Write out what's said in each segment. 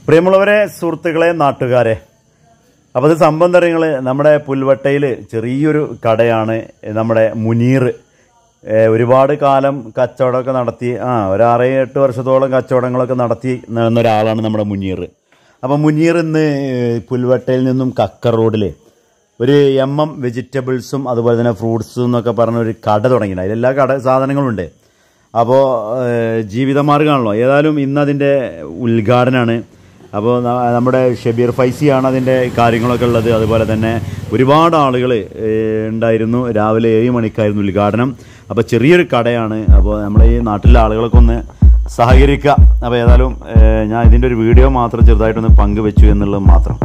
പ്രിയമുള്ളവരെ, സുഹൃത്തുക്കളെ, നാട്ടുകാരെ, അപ്പോൾ അത് സംഭവം തരങ്ങൾ നമ്മുടെ പുൽവട്ടയിൽ ചെറിയൊരു കടയാണ് നമ്മുടെ മുനീർ. ഒരുപാട് കാലം കച്ചവടമൊക്കെ നടത്തി ഒരു 6-8 വർഷത്തോളം കച്ചവടങ്ങളൊക്കെ നടത്തി നടന്ന ഒരാളാണ് നമ്മുടെ മുനീർ. അപ്പോൾ മുനീർ ഇന്ന് പുൽവട്ടയിൽ നിന്നും കക്കർ റോഡിൽ ഒരു വെജിറ്റബിൾസും അതുപോലെ തന്നെ ഫ്രൂട്ട്സും എന്നൊക്കെ പറഞ്ഞൊരു കട തുടങ്ങിയിട്ടുണ്ട്. അതിലെല്ലാ സാധനങ്ങളും ഉണ്ട്. അപ്പോൾ ജീവിതമാർഗ്ഗമാണല്ലോ. ഏതായാലും ഇന്നതിൻ്റെ ഉദ്ഘാടനമാണ്. അപ്പോൾ നമ്മുടെ ഷബീർ ഫൈസിയാണ് അതിൻ്റെ കാര്യങ്ങളൊക്കെ ഉള്ളത്. അതുപോലെ തന്നെ ഒരുപാട് ആളുകൾ ഉണ്ടായിരുന്നു. രാവിലെ 7 മണിക്കായിരുന്നു ഉദ്ഘാടനം. അപ്പോൾ ചെറിയൊരു കടയാണ്. അപ്പോൾ നമ്മുടെ ഈ നാട്ടിലെ ആളുകളൊക്കെ ഒന്ന് സഹകരിക്കുക. അപ്പോൾ ഏതായാലും ഞാൻ ഇതിൻ്റെ ഒരു വീഡിയോ മാത്രം ചെറുതായിട്ടൊന്ന് പങ്കുവെച്ചു എന്നുള്ളത് മാത്രം.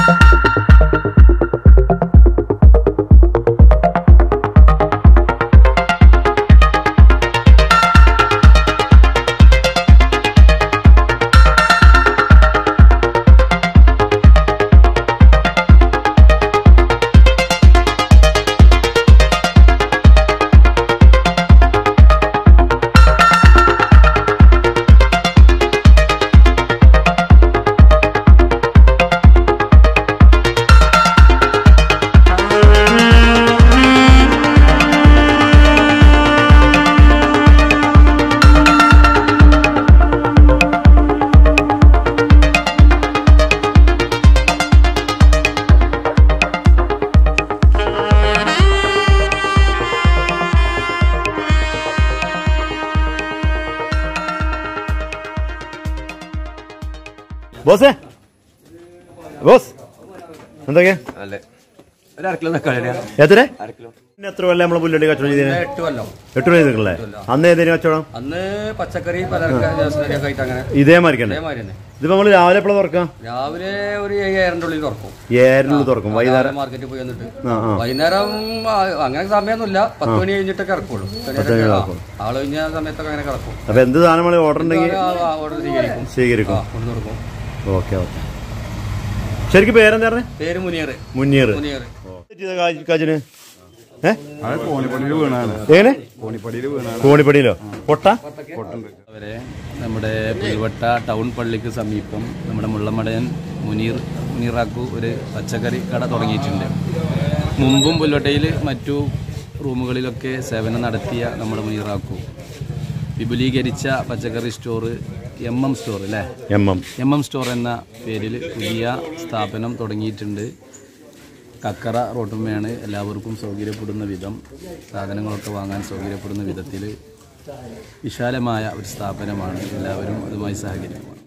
ബോസേ, ബോസ് എന്തൊക്കെയാ? എത്ര കൊല്ലം നമ്മളെ പുല്ലടി കച്ചവടം ചെയ്തേ? 8 കൊല്ലം ചെയ്തിട്ടില്ലേ? അന്ന് ഏതേലും കച്ചവടം? അന്ന് പച്ചക്കറി ഇതേമാതിരി തന്നെ. ഇതിപ്പോ നമ്മള് രാവിലെ എപ്പോഴാ തുറക്കാം? രാവിലെ ഒരു 7:30 തുറക്കും. 7:00 തുറക്കും. വൈകുന്നേരം മാർക്കറ്റിൽ പോയി വന്നിട്ട് വൈകുന്നേരം അങ്ങനെ സമയമൊന്നുമില്ല. 10 മണി കഴിഞ്ഞിട്ടൊക്കെ ഇറക്കുള്ളൂ. ആള് കഴിഞ്ഞ സമയത്തൊക്കെ അങ്ങനെ കിടക്കും. അപ്പൊ എന്ത് സാധനം ഓർഡർ ഉണ്ടെങ്കിൽ ഓർഡർ സ്വീകരിക്കും. കൊടുക്കും. Okay okay. ശരിക്കും പേരെന്താ പറഞ്ഞേ? പേര് മുനീർ. മുനീർ. കോണിപ്പടിയിലോ? പൊട്ട അവരെ നമ്മുടെ പുൽവട്ട ടൗൺ പള്ളിക്ക് സമീപം നമ്മുടെ മുള്ളമടയൻ മുനീറാക്കു ഒരു പച്ചക്കറി കട തുടങ്ങിയിട്ടുണ്ട്. മുമ്പും പുൽവട്ടയിൽ മറ്റു റൂമുകളിലൊക്കെ സേവനം നടത്തിയ നമ്മുടെ മുനീറാക്കു വിപുലീകരിച്ച പച്ചക്കറി സ്റ്റോർ സ്റ്റോർ അല്ലേ? സ്റ്റോർ എന്ന പേരിൽ പുതിയ സ്ഥാപനം തുടങ്ങിയിട്ടുണ്ട്. കക്കറ റോട്ടുമ്മയാണ്. എല്ലാവർക്കും സൗകര്യപ്പെടുന്ന വിധം സാധനങ്ങളൊക്കെ വാങ്ങാൻ സൗകര്യപ്പെടുന്ന വിധത്തിൽ വിശാലമായ ഒരു സ്ഥാപനമാണ്. എല്ലാവരും അതുമായി സഹകരിക്കും.